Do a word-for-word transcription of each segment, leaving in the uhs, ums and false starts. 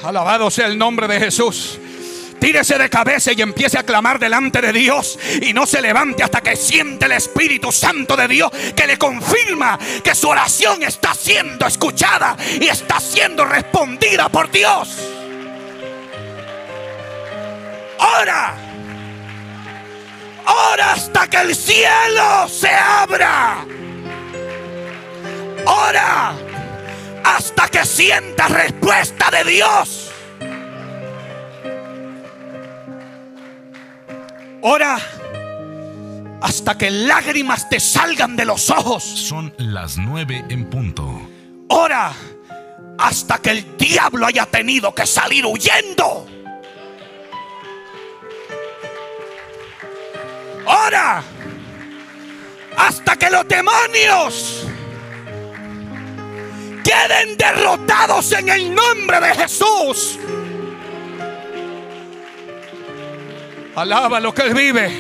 Alabado sea el nombre de Jesús. Tírese de cabeza y empiece a clamar delante de Dios. Y no se levante hasta que siente el Espíritu Santo de Dios que le confirma que su oración está siendo escuchada y está siendo respondida por Dios. Ora. Ora hasta que el cielo se abra. Ora hasta que sientas respuesta de Dios. Ora hasta que lágrimas te salgan de los ojos. Son las nueve en punto. Ora hasta que el diablo haya tenido que salir huyendo. Ora hasta que los demonios queden derrotados en el nombre de Jesús. Alaba lo que Él vive.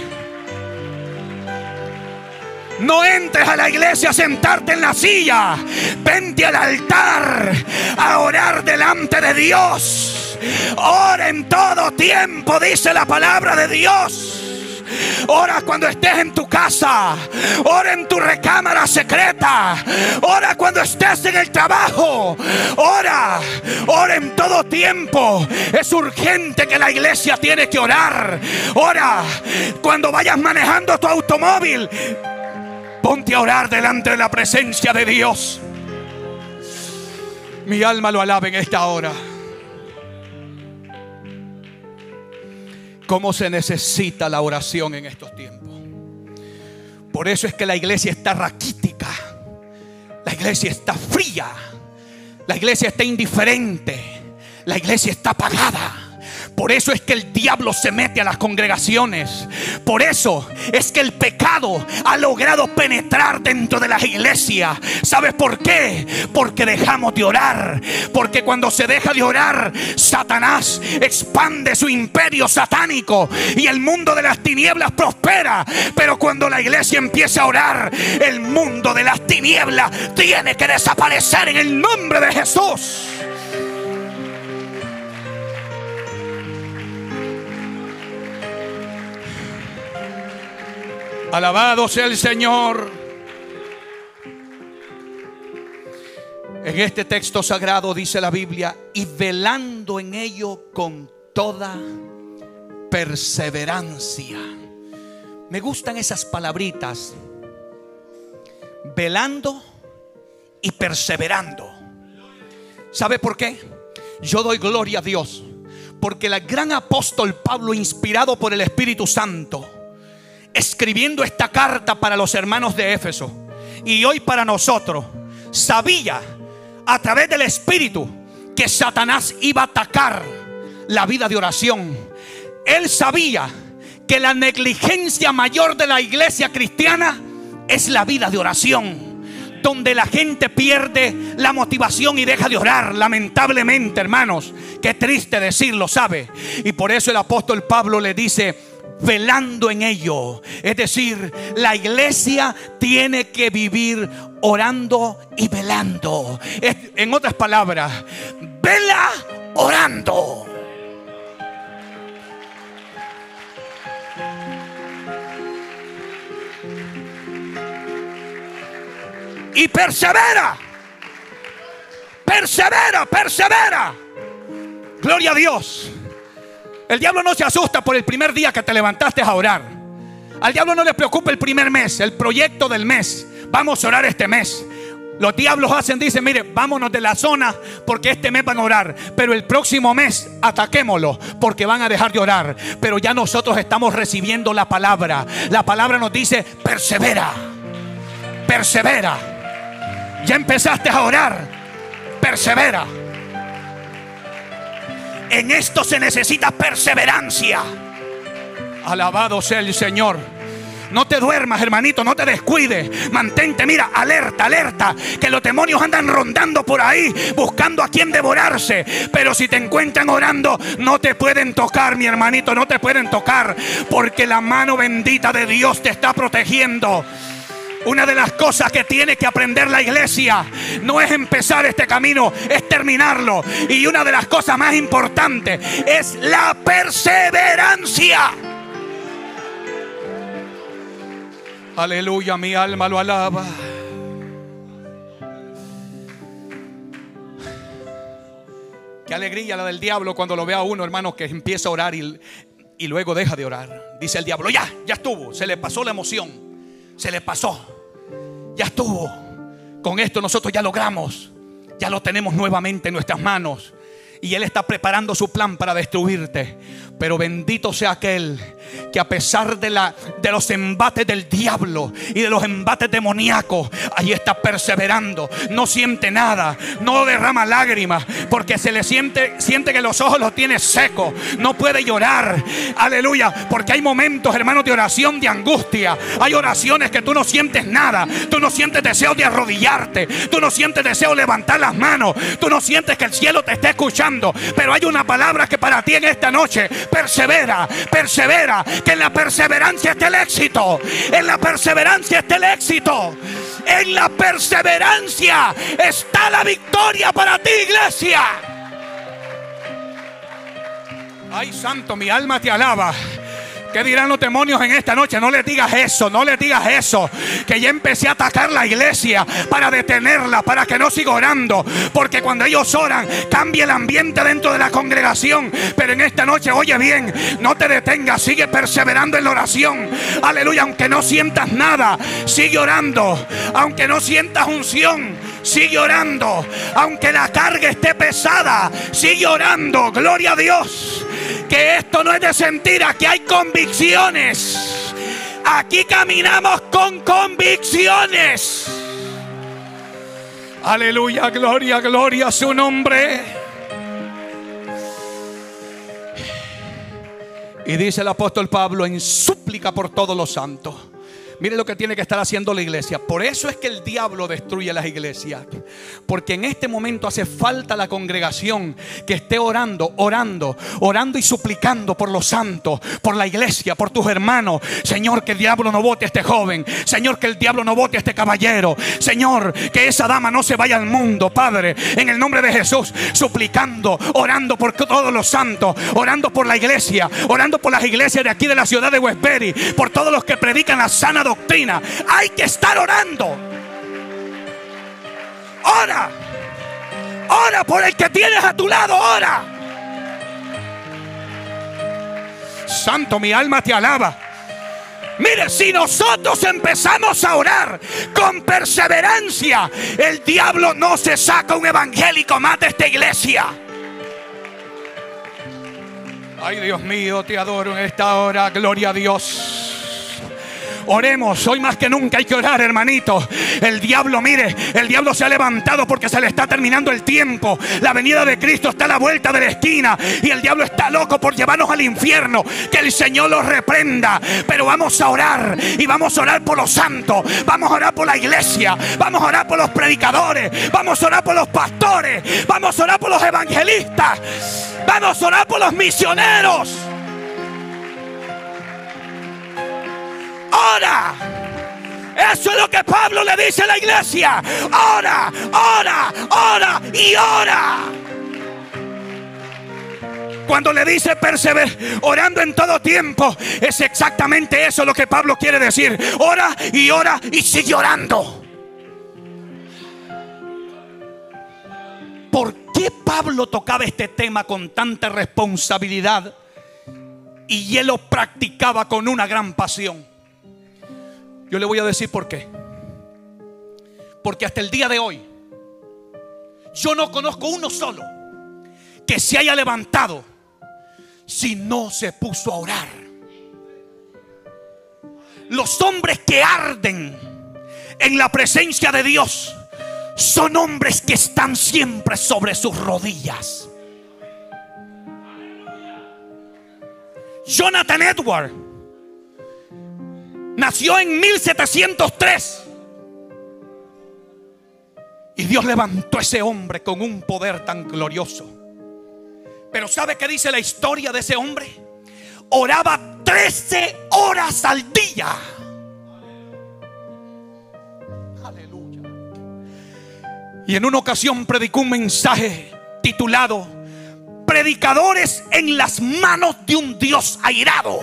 No entres a la iglesia a sentarte en la silla. Vente al altar a orar delante de Dios. Ora en todo tiempo, dice la palabra de Dios. Ora cuando estés en tu casa. Ora en tu recámara secreta. Ora cuando estés en el trabajo. Ora, ora en todo tiempo. Es urgente que la iglesia tiene que orar. Ora cuando vayas manejando tu automóvil. Ponte a orar delante de la presencia de Dios. Mi alma lo alaba en esta hora. Cómo se necesita la oración en estos tiempos. Por eso es que la iglesia está raquítica. La iglesia está fría. La iglesia está indiferente. La iglesia está apagada. Por eso es que el diablo se mete a las congregaciones. Por eso es que el pecado ha logrado penetrar dentro de las iglesias. ¿Sabes por qué? Porque dejamos de orar. Porque cuando se deja de orar, Satanás expande su imperio satánico y el mundo de las tinieblas prospera. Pero cuando la iglesia empieza a orar, el mundo de las tinieblas tiene que desaparecer en el nombre de Jesús. Alabado sea el Señor. En este texto sagrado dice la Biblia: y velando en ello con toda perseverancia. Me gustan esas palabritas: velando y perseverando. ¿Sabe por qué? Yo doy gloria a Dios porque el gran apóstol Pablo, inspirado por el Espíritu Santo, escribiendo esta carta para los hermanos de Éfeso y hoy para nosotros, sabía a través del Espíritu que Satanás iba a atacar la vida de oración. Él sabía que la negligencia mayor de la iglesia cristiana es la vida de oración, donde la gente pierde la motivación y deja de orar. Lamentablemente, hermanos, qué triste decirlo, ¿sabe? Y por eso el apóstol Pablo le dice: velando en ello. Es decir, la iglesia tiene que vivir orando y velando. En otras palabras, vela orando. Y persevera. Persevera, persevera. Gloria a Dios. El diablo no se asusta por el primer día que te levantaste a orar. Al diablo no le preocupa el primer mes, el proyecto del mes. Vamos a orar este mes. Los diablos hacen, dicen: mire, vámonos de la zona porque este mes van a orar, pero el próximo mes ataquémoslo porque van a dejar de orar. Pero ya nosotros estamos recibiendo la palabra. La palabra nos dice: persevera, persevera. Ya empezaste a orar, persevera. En esto se necesita perseverancia. Alabado sea el Señor. No te duermas, hermanito, no te descuides. Mantente, mira, alerta, alerta, que los demonios andan rondando por ahí buscando a quien devorarse. Pero si te encuentran orando, no te pueden tocar, mi hermanito, no te pueden tocar, porque la mano bendita de Dios te está protegiendo. Una de las cosas que tiene que aprender la iglesia no es empezar este camino, es terminarlo. Y una de las cosas más importantes es la perseverancia. Aleluya, mi alma lo alaba. Qué alegría la del diablo cuando lo ve a uno, hermano, que empieza a orar y, y luego deja de orar. Dice el diablo: ya, ya estuvo, se le pasó la emoción, se le pasó, ya estuvo. Con esto nosotros ya logramos, ya lo tenemos nuevamente en nuestras manos. Y Él está preparando su plan para destruirte. Pero bendito sea aquel que a pesar de, la, de los embates del diablo y de los embates demoníacos, ahí está perseverando. No siente nada, no derrama lágrimas, porque se le siente, siente que los ojos los tiene secos. No puede llorar, aleluya, porque hay momentos, hermanos, de oración, de angustia. Hay oraciones que tú no sientes nada. Tú no sientes deseo de arrodillarte. Tú no sientes deseo de levantar las manos. Tú no sientes que el cielo te esté escuchando. Pero hay una palabra que para ti en esta noche: persevera, persevera, que en la perseverancia está el éxito. En la perseverancia está el éxito. En la perseverancia está la victoria para ti, iglesia. Ay, santo, mi alma te alaba. ¿Qué dirán los demonios en esta noche? No le digas eso, no le digas eso. Que ya empecé a atacar la iglesia para detenerla, para que no siga orando. Porque cuando ellos oran, cambia el ambiente dentro de la congregación. Pero en esta noche, oye bien, no te detengas, sigue perseverando en la oración. Aleluya, aunque no sientas nada, sigue orando. Aunque no sientas unción, sigue orando. Aunque la carga esté pesada, sigue orando. Gloria a Dios. Que esto no es de sentir, aquí hay convicciones. Aquí caminamos con convicciones. Aleluya, gloria, gloria a su nombre. Y dice el apóstol Pablo: en súplica por todos los santos. Mire lo que tiene que estar haciendo la iglesia. Por eso es que el diablo destruye las iglesias. Porque en este momento hace falta la congregación que esté orando, orando, orando y suplicando por los santos, por la iglesia, por tus hermanos. Señor, que el diablo no bote a este joven. Señor, que el diablo no bote a este caballero. Señor, que esa dama no se vaya al mundo. Padre, en el nombre de Jesús, suplicando, orando por todos los santos, orando por la iglesia, orando por las iglesias de aquí de la ciudad de Westbury, por todos los que predican la sana doctrina. Doctrina. Hay que estar orando. Ora. Ora por el que tienes a tu lado. Ora. Santo, mi alma te alaba. Mire, si nosotros empezamos a orar con perseverancia, el diablo no se saca un evangélico más de esta iglesia. Ay, Dios mío, te adoro en esta hora. Gloria a Dios. Oremos, hoy más que nunca hay que orar, hermanito. El diablo, mire, el diablo se ha levantado porque se le está terminando el tiempo. La venida de Cristo está a la vuelta de la esquina y el diablo está loco por llevarnos al infierno. Que el Señor los reprenda. Pero vamos a orar y vamos a orar por los santos. Vamos a orar por la iglesia. Vamos a orar por los predicadores. Vamos a orar por los pastores. Vamos a orar por los evangelistas. Vamos a orar por los misioneros. Ora. Eso es lo que Pablo le dice a la iglesia. Ora, ora, ora y ora. Cuando le dice perseverar, orando en todo tiempo, es exactamente eso lo que Pablo quiere decir. Ora y ora y sigue orando. ¿Por qué Pablo tocaba este tema con tanta responsabilidad y él lo practicaba con una gran pasión? Yo le voy a decir por qué. Porque hasta el día de hoy yo no conozco uno solo que se haya levantado si no se puso a orar. Los hombres que arden en la presencia de Dios son hombres que están siempre sobre sus rodillas. Jonathan Edwards nació en mil setecientos tres y Dios levantó a ese hombre con un poder tan glorioso. Pero ¿sabe qué dice la historia de ese hombre? Oraba trece horas al día. Y en una ocasión predicó un mensaje titulado "Predicadores en las manos de un Dios airado".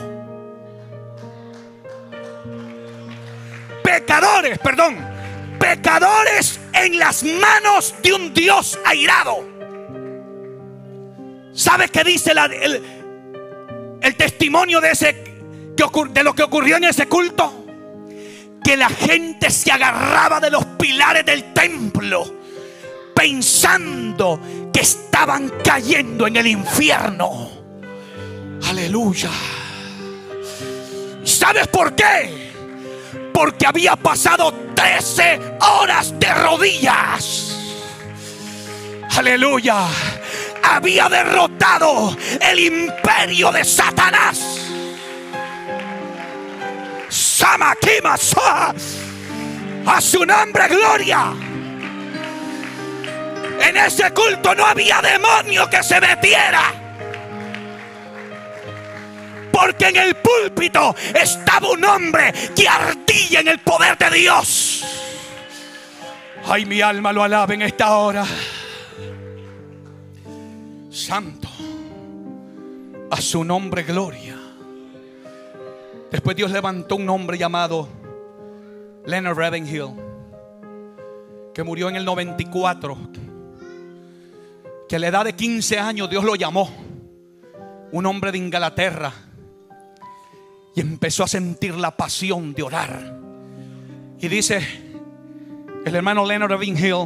Pecadores, perdón, pecadores en las manos de un Dios airado. ¿Sabes qué dice la, el, el testimonio de, ese, de lo que ocurrió en ese culto? Que la gente se agarraba de los pilares del templo pensando que estaban cayendo en el infierno. Aleluya. ¿Sabes por qué? Porque había pasado trece horas de rodillas. Aleluya. Había derrotado el imperio de Satanás. Samakimasa. A su nombre gloria. En ese culto no había demonio que se metiera, porque en el púlpito estaba un hombre que ardía en el poder de Dios. Ay, mi alma lo alaba en esta hora. Santo, a su nombre gloria. Después Dios levantó un hombre llamado Leonard Ravenhill, que murió en el noventa y cuatro. Que a la edad de quince años Dios lo llamó, un hombre de Inglaterra, y empezó a sentir la pasión de orar. Y dice el hermano Leonard Ravenhill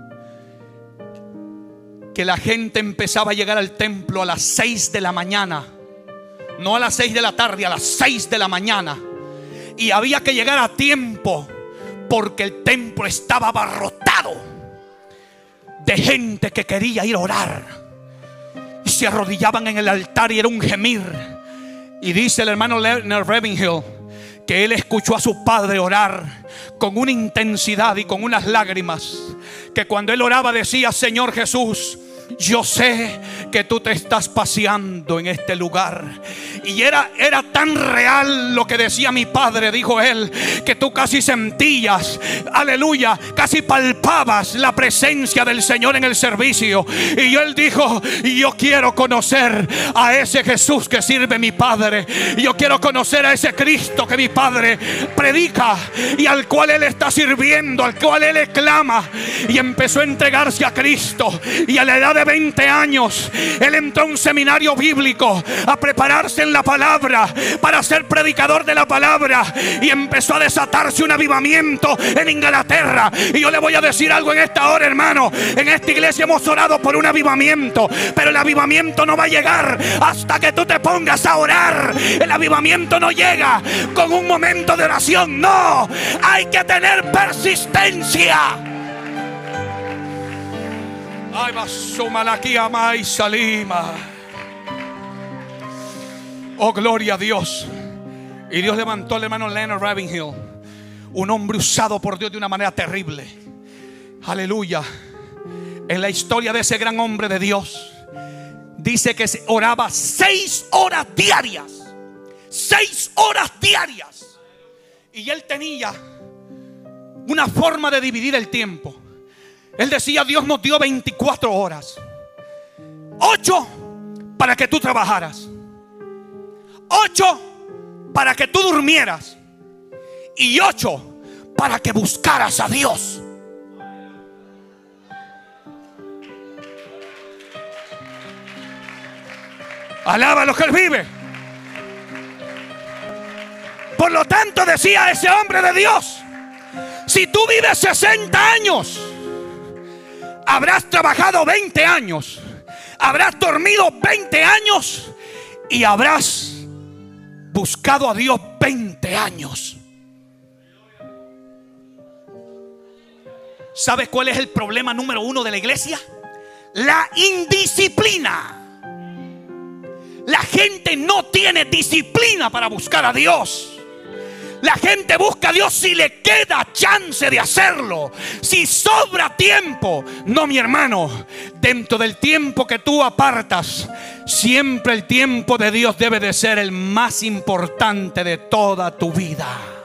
que la gente empezaba a llegar al templo a las seis de la mañana, no a las seis de la tarde, a las seis de la mañana, y había que llegar a tiempo porque el templo estaba abarrotado de gente que quería ir a orar, y se arrodillaban en el altar y era un gemir. Y dice el hermano Leonard Ravenhill que él escuchó a su padre orar con una intensidad y con unas lágrimas, que cuando él oraba decía: Señor Jesús, yo sé que tú te estás paseando en este lugar. Y era, era tan real lo que decía mi padre, dijo él, que tú casi sentías, aleluya, casi palpabas la presencia del Señor en el servicio. Y él dijo: yo quiero conocer a ese Jesús que sirve mi padre. Yo quiero conocer a ese Cristo que mi padre predica y al cual él está sirviendo, al cual él clama. Y empezó a entregarse a Cristo. Y a la edad de veinte años él entró a un seminario bíblico a prepararse en la palabra para ser predicador de la palabra, y empezó a desatarse un avivamiento en Inglaterra. Y yo le voy a decir algo en esta hora, hermano: en esta iglesia hemos orado por un avivamiento, pero el avivamiento no va a llegar hasta que tú te pongas a orar. El avivamiento no llega con un momento de oración, no, hay que tener persistencia. Ay, basumalaquia mai salima. Oh, gloria a Dios. Y Dios levantó al hermano Leonard Ravenhill, un hombre usado por Dios de una manera terrible. Aleluya. En la historia de ese gran hombre de Dios dice que se oraba seis horas diarias. Seis horas diarias. Y él tenía una forma de dividir el tiempo. Él decía: Dios nos dio veinticuatro horas, ocho para que tú trabajaras, ocho para que tú durmieras, y ocho para que buscaras a Dios. Alaba lo que él vive. Por lo tanto, decía ese hombre de Dios: si tú vives sesenta años, habrás trabajado veinte años, habrás dormido veinte años y habrás buscado a Dios veinte años. ¿Sabes cuál es el problema número uno de la iglesia? La indisciplina. La gente no tiene disciplina para buscar a Dios. La gente busca a Dios si le queda chance de hacerlo, si sobra tiempo. No, mi hermano, dentro del tiempo que tú apartas, siempre el tiempo de Dios debe de ser el más importante de toda tu vida.